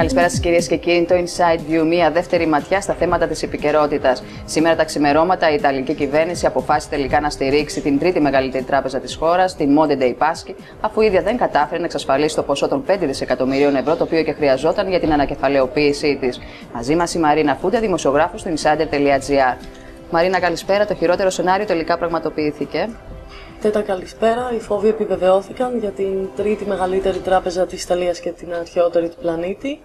Καλησπέρα σας κυρίες και κύριοι. Το Inside View, μία δεύτερη ματιά στα θέματα της επικαιρότητας. Σήμερα τα ξημερώματα η Ιταλική κυβέρνηση αποφάσισε τελικά να στηρίξει την τρίτη μεγαλύτερη τράπεζα της χώρας, την Monte dei Paschi, αφού η ίδια δεν κατάφερε να εξασφαλίσει το ποσό των 5 δισεκατομμυρίων ευρώ, το οποίο και χρειαζόταν για την ανακεφαλαιοποίησή της. Μαζί μας η Μαρίνα Φούντα, δημοσιογράφος του Insider.gr. Μαρίνα, καλησπέρα. Το χειρότερο σενάριο τελικά πραγματοποιήθηκε. Καλησπέρα. Οι φόβοι επιβεβαιώθηκαν για την τρίτη μεγαλύτερη τράπεζα της Ιταλίας και την αρχαιότερη του πλανήτη.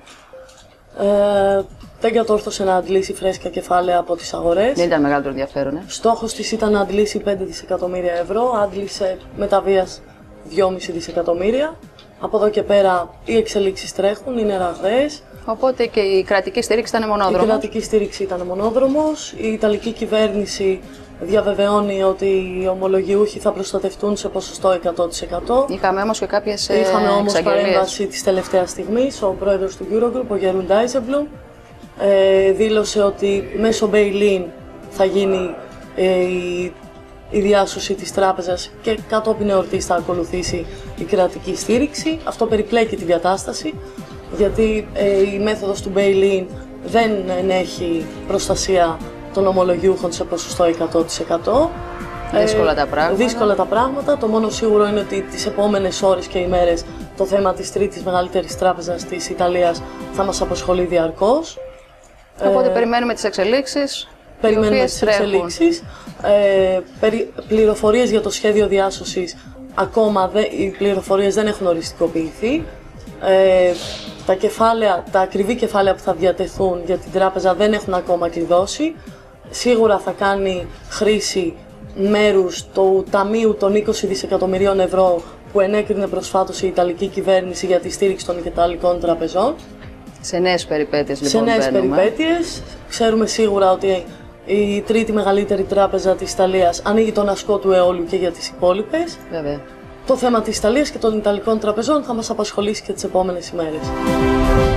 Δεν κατόρθωσε να αντλήσει φρέσκα κεφάλαια από τις αγορές. Δεν ήταν μεγάλο το ενδιαφέρον. Στόχος της ήταν να αντλήσει 5 δισεκατομμύρια ευρώ, άντλησε μετά βίας 2,5 δισεκατομμύρια. Από εδώ και πέρα οι εξελίξεις τρέχουν, είναι ραγδαίες. Οπότε και η κρατική στήριξη ήταν μονόδρομος. Η κρατική στήριξη ήταν μονόδρομος. Η Ιταλική κυβέρνηση διαβεβαιώνει ότι οι ομολογιούχοι θα προστατευτούν σε ποσοστό 100%. Είχαμε όμως και κάποιες Είχαμε όμως παρέμβαση της τελευταίας στιγμής. Ο πρόεδρος του Eurogroup, ο Γερούν Ντάισεμπλουμ, δήλωσε ότι μέσω bail-in θα γίνει η διάσωση της τράπεζας και κατόπιν εορτής θα ακολουθήσει η κρατική στήριξη. Αυτό περιπλέκει την κατάσταση, γιατί η μέθοδος του bail-in δεν ενέχει προστασία των ομολογιούχων σε ποσοστό 100%. Δύσκολα τα πράγματα. Το μόνο σίγουρο είναι ότι τις επόμενες ώρες και ημέρες το θέμα της τρίτης μεγαλύτερης τράπεζας της Ιταλίας θα μας απασχολεί διαρκώς. Οπότε περιμένουμε τις εξελίξεις. Περιμένουμε τις εξελίξεις. Πληροφορίες για το σχέδιο διάσωσης, ακόμα οι πληροφορίες δεν έχουν οριστικοποιηθεί. Τα ακριβή κεφάλαια που θα διατεθούν για την τράπεζα δεν έχουν ακόμα κλειδώσει. Σίγουρα θα κάνει χρήση μέρους του ταμείου των 20 δισεκατομμυρίων ευρώ που ενέκρινε προσφάτως η Ιταλική κυβέρνηση για τη στήριξη των Ιταλικών τραπεζών. Σε νέες περιπέτειες λοιπόν. Σε νέες περιπέτειες. Ξέρουμε σίγουρα ότι η τρίτη μεγαλύτερη τράπεζα της Ιταλίας ανοίγει τον ασκό του αιώλου και για τις υπόλοιπες. Βέβαια. Το θέμα της Ιταλίας και των Ιταλικών τραπεζών θα μας απασχολήσει και τις επόμενες ημέρες.